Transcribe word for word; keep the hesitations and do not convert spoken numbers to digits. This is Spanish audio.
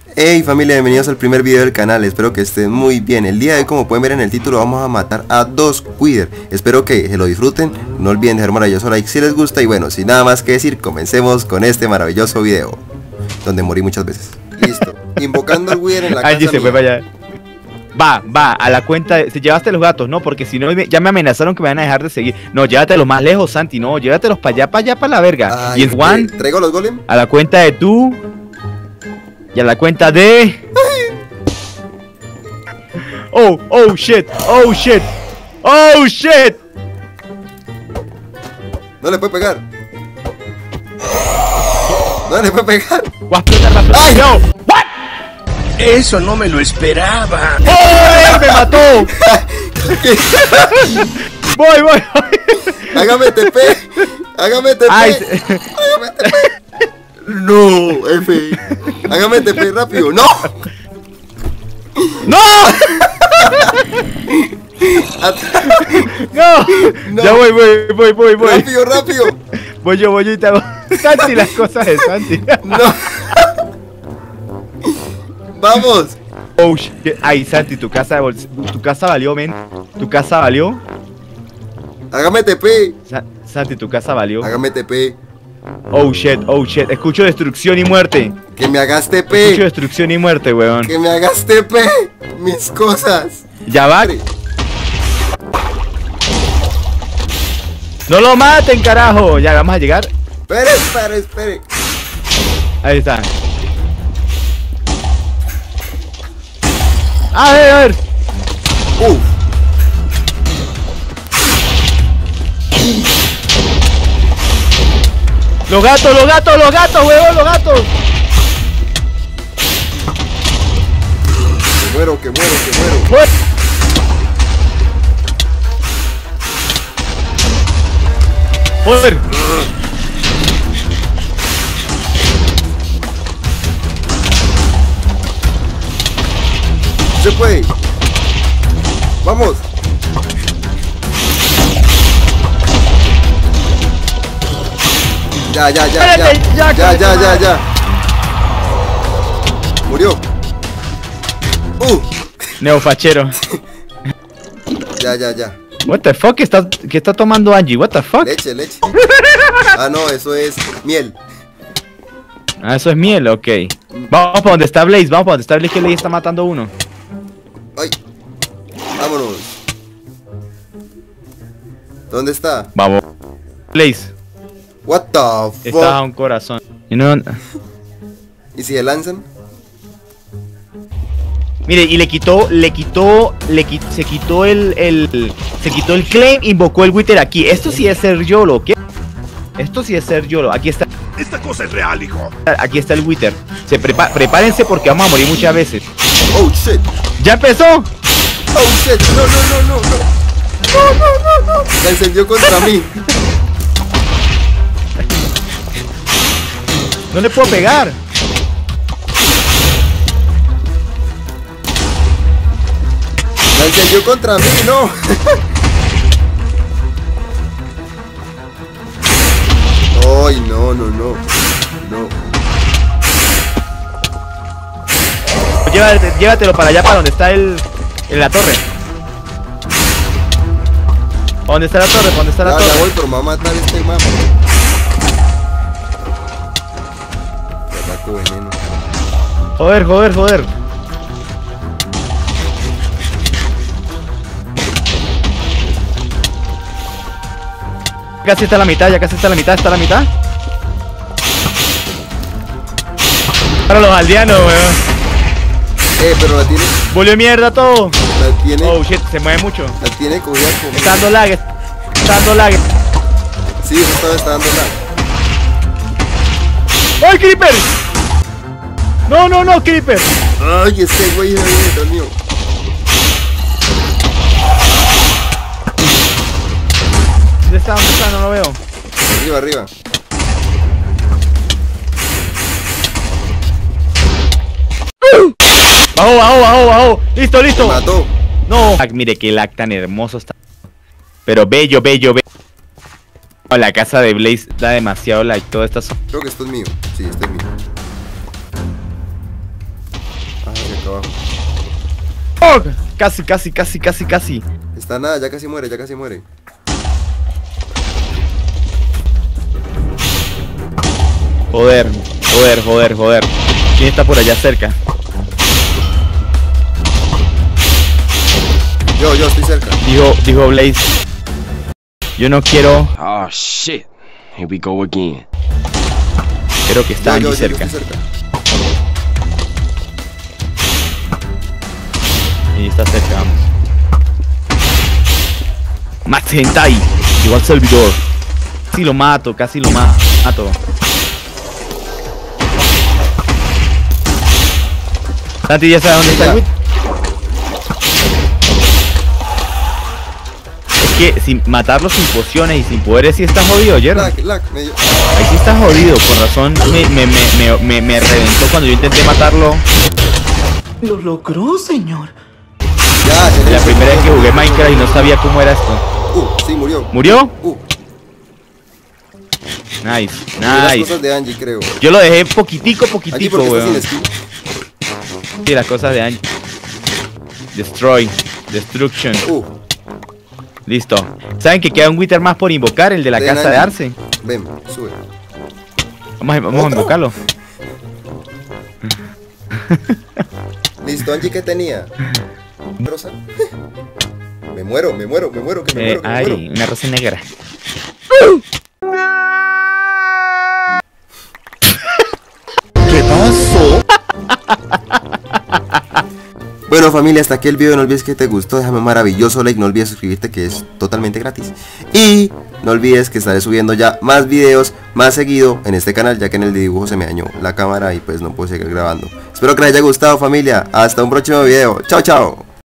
Hey familia, bienvenidos al primer video del canal, espero que estén muy bien. El día de hoy, como pueden ver en el título, vamos a matar a dos Wither. Espero que se lo disfruten, no olviden dejar maravilloso like si les gusta. Y bueno, sin nada más que decir, comencemos con este maravilloso video, donde morí muchas veces. Listo, invocando al Wither en la casa. Angie se fue para allá. Va, va, a la cuenta de... Si llevaste los gatos, no, porque si no ya me amenazaron que me van a dejar de seguir. No, llévatelos más lejos, Santi, no, llévatelos para allá, para allá, para la verga. Ay, y en one, ¿traigo los golem? a la cuenta de tú. Y a la cuenta de... Oh, oh shit, oh shit, oh shit. No le puede pegar. No le puede pegar. ¡Ay, no! ¿What? Eso no me lo esperaba. ¡Oh, me mató! Voy, voy, voy. Hágame T P. Hágame T P. Ay, Hágame T P. No, F. Hágame T P rápido. No. ¡No! ¡No! No. Ya voy, voy, voy, voy, voy. Rápido, rápido. Voy yo, voy yo y te hago Santi las cosas de Santi. No. Vamos. Oh shit. Ay, Santi, tu casa tu casa valió, men. Tu casa valió. Hágame T P. Sa Santi, tu casa valió. Hágame T P. Oh shit, oh shit. Escucho destrucción y muerte. Que me hagas T Escucho P. destrucción y muerte, weón. Que me hagas T P. Mis cosas. Ya va. No lo maten, carajo. Ya vamos a llegar. Espere, espere, espere. Ahí está. A ver, a ver. Uf. Los gatos, los gatos, los gatos, huevón, los gatos. Que muero, que muero, que muero. Muer- Joder. Se puede. Vamos. Ya, ya, ya, ya. Espérate, ya, Ya, ya, concha ya, madre. ya. Murió. Uh. Neofachero. Ya, ya, ya. What the fuck, ¿qué está, qué está tomando Angie? What the fuck? Leche, leche. Ah, no, eso es miel. Ah, eso es miel, ok. Vamos para donde está Blaze, vamos para donde está Blaze, que Blaze está matando a uno. Ay. Vámonos. ¿Dónde está? Vamos. Blaze, What the está a fuck? un corazón. Y no... ¿Y si se lanzan? Mire, y le quitó, le quitó, le quitó, se quitó el, el, se quitó el claim, invocó el Wither aquí. Esto sí es ser YOLO, ¿qué? Esto sí es ser YOLO. Aquí está, Esta cosa es real, hijo. aquí está el Wither. Se prepa prepárense porque vamos a morir muchas veces. Oh shit. ¿Ya empezó? Oh shit. No, no, no, no, no. No, no, no, no. La encendió contra mí. No le puedo pegar. La encendió contra mí, no. Ay, no, no, no. No. Llévate, llévatelo para allá, para donde está el, en la torre. ¿Dónde está la torre? ¿Dónde está la Ya, torre? ya voy, pero me va a matar este mapa. Tabaco veneno. Joder, joder, joder. Casi está la mitad, ya casi está la mitad, está la mitad. Para los aldeanos, weón. Eh, pero la tiene. Volvió mierda todo. La tiene. Oh shit, se mueve mucho. La tiene cogida con. Está dando lag, está dando lag. Sí, eso todavía está dando la. ¡Ay, Creeper! No, no, no, Creeper. Ay, este güey es Dios mío. ¿Dónde está? ¿Dónde está? No lo veo. Arriba, arriba. Bajo, bajo, bajo, bajo. Listo, Me listo. mató. No. Ah, mire qué lag tan hermoso está. Pero bello, bello, bello. Oh, la casa de Blaze da demasiado like. Todas estas. Creo que esto es mío. Sí, esto es mío. abajo. ¡Oh! Casi, casi, casi, casi, casi. Está nada, ya casi muere, ya casi muere. Joder, joder, joder, joder. ¿Quién está por allá cerca? Yo, yo estoy cerca. Dijo, dijo Blaze. Yo no quiero. Oh shit. Here we go again. Creo que está Yo, aquí yo, yo, yo cerca. estoy cerca. Y está cerca, vamos. Max Hentai. Llegó al servidor. Casi lo mato, casi lo ma mato. Santi, ¿ya sabes dónde está el Wit? Es que sin matarlo sin pociones y sin poderes sí está jodido, Jerry. Lag, lag, me dio- Ahí sí está jodido, con razón me, me, me, me, me, me reventó cuando yo intenté matarlo. Lo logró, señor. Ya, ya, La ya. primera vez que jugué Minecraft y no sabía cómo era esto. Uh, sí, murió. ¿Murió? Uh, Nice, y las nice. cosas de Angie, creo. Yo lo dejé poquitico, Angie, poquitico, porque estás sin weón. skill. Sí, las cosas de Angie. Destroy, destruction. Uh, Listo. ¿Saben que queda un Wither más por invocar? El de la de casa de Angie. Arce. Ven, sube. Vamos a, vamos a ¿Otro? invocarlo. Listo, Angie, ¿qué tenía? Rosa. Me muero, me muero, me muero, que me Eh, muero, que me muero. ay, una rosa negra. ¿Qué pasó? Bueno, familia, hasta aquí el video. No olvides que te gustó, déjame un maravilloso like, no olvides suscribirte, que es totalmente gratis. Y no olvides que estaré subiendo ya más videos más seguido en este canal, ya que en el dibujo se me dañó la cámara y pues no puedo seguir grabando. Espero que les haya gustado, familia. Hasta un próximo video. Chao, chao.